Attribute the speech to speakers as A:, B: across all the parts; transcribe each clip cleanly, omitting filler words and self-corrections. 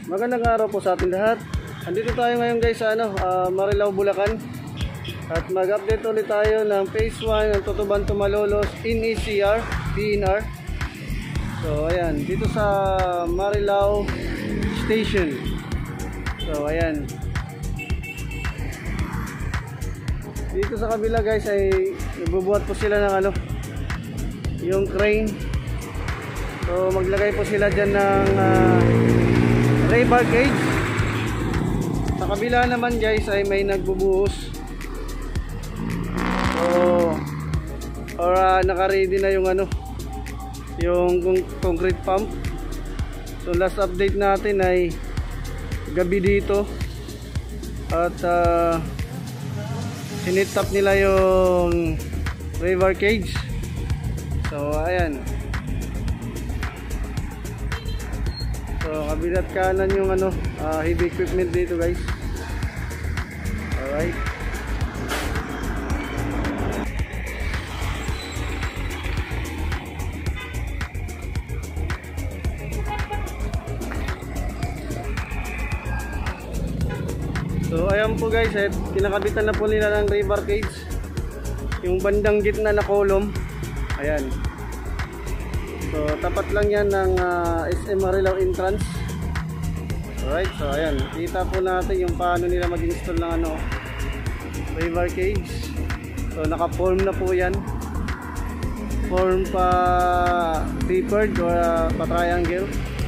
A: Magandang araw po sa ating lahat. Andito tayo ngayon guys sa Marilao, Bulacan. At mag-update ulit tayo ng Phase 1 ng Tutuban and Malolos NSCR, PNR. So ayan, dito sa Marilao Station. So ayan. Dito sa kabila guys ay nagbubuhat po sila ng yung crane. So maglagay po sila dyan ng rebar cage. Sa kabila naman guys ay may nagbubuhos. So naka-ready na yung yung concrete pump. So last update natin ay gabi dito. At sinitap nila yung rebar cage. So ayan. So kabilat kanan yung heavy equipment dito guys. Alright. So ayan po guys, kinakabitan na po nila ng rebar cage. Yung bandang gitna na column. Ayan. So tapat lang yan ng SM Marilao entrance. Alright, so ayan, kita po natin yung paano nila mag-install ng rebar cage. So naka-form na po yan. Form pa tapered or pa triangle.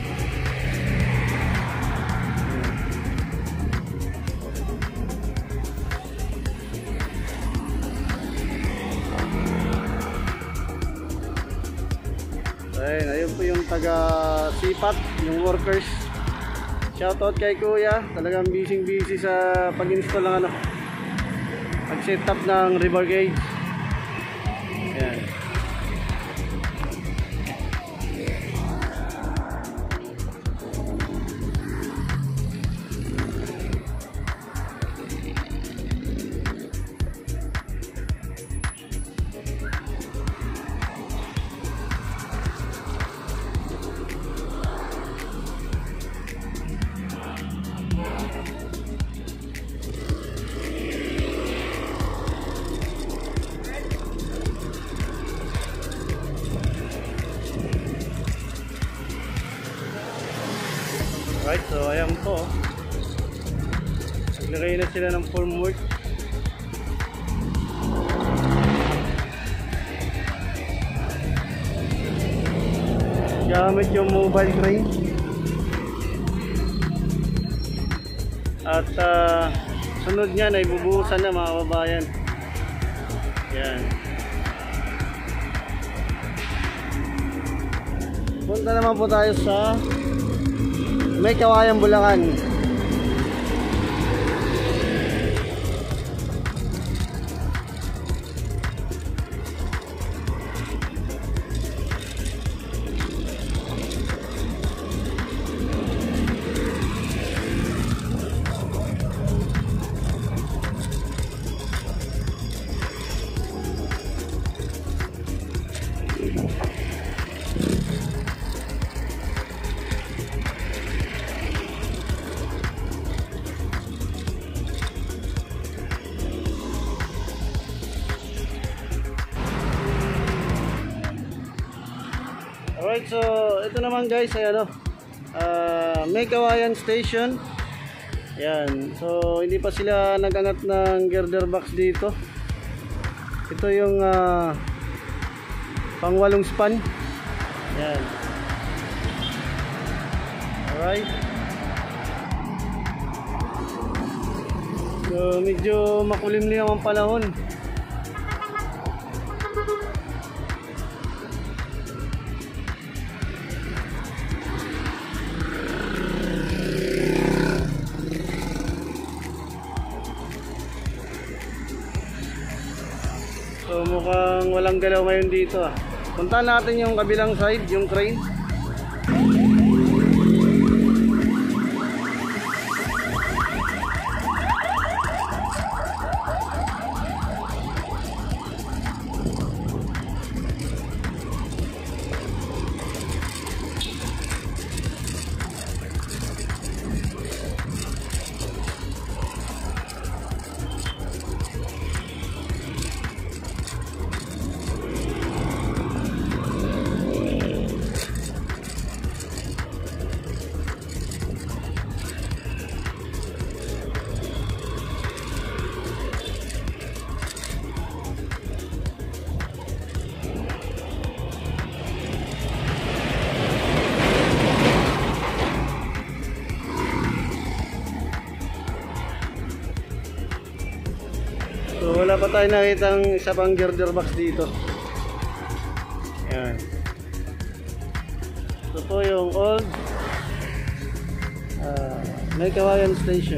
A: Ayun po yung taga sipat, yung workers. Shoutout kay kuya, talagang busy sa pag-install ng pag-setup ng rebar gauge. Ayan. Right, so ayan po. Naglagay na sila ng formwork. Gamit yung mobile crane. At sunod niyan ay bubuhusan na mga kababayan. Yan. Punta naman po tayo sa Meycauayan, Bulacan. Alright, so ito naman guys ay Meycauayan station. Yan. So hindi pa sila nag-angat ng girder box dito. Ito yung pang-walong span. Yan. Alright. So medyo makulimlim ang panahon. So mukhang walang galaw ngayon dito. Puntahan natin yung kabilang side, yung crane. pa tayo nakita ng isa pang girder box dito. Ayan. Ito po yung old Meycauayan station.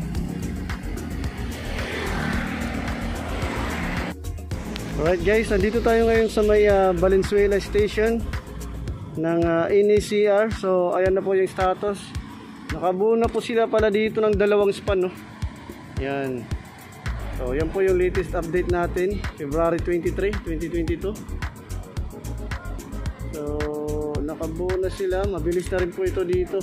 A: Alright guys, nandito tayo ngayon sa may Valenzuela station ng NSCR. So ayan na po yung status. Nakabuo na po sila pala dito ng dalawang span, no? Yan. So yan po yung latest update natin, February 23, 2022. So nakabuo na sila, mabilis na rin po ito dito.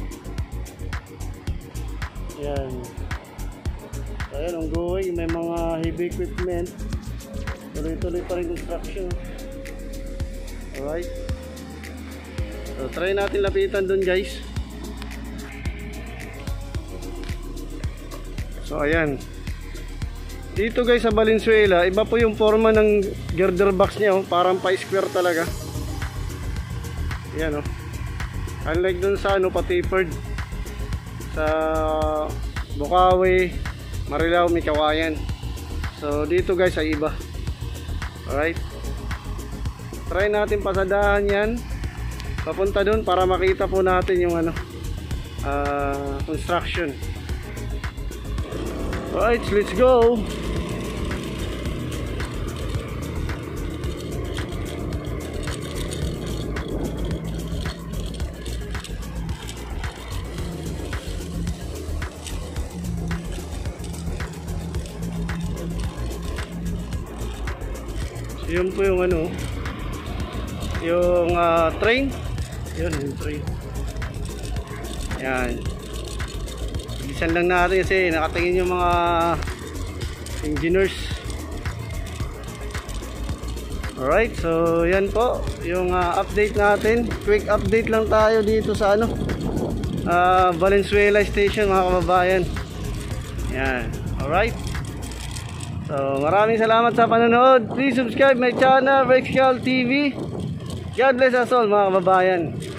A: Yan. So ayan, ongoing, may mga heavy equipment. Tuloy-tuloy pa rin construction. Alright. So try natin lapitan dun guys. So ayan. Dito guys sa Valenzuela, iba po yung forma ng girder box niya, oh. Parang pa-square talaga. Ayan, oh. Unlike dun sa ano, pa-tapered sa Bocaue, Marilao, Meycauayan. So dito guys ay iba. Alright. Try natin pasadahan yan papunta dun para makita po natin yung ano, construction. Alright, let's go. Yun po yung ano, yung train. Yun yung train. Yan. Bilisan lang natin kasi nakatingin yung mga engineers. Alright, so yan po yung update natin. Quick update lang tayo dito sa ano, Valenzuela station mga kababayan. Yan. Alright. So, maraming salamat sa panonood. Please subscribe my channel, Valenzuela TV. God bless us all mga kababayan.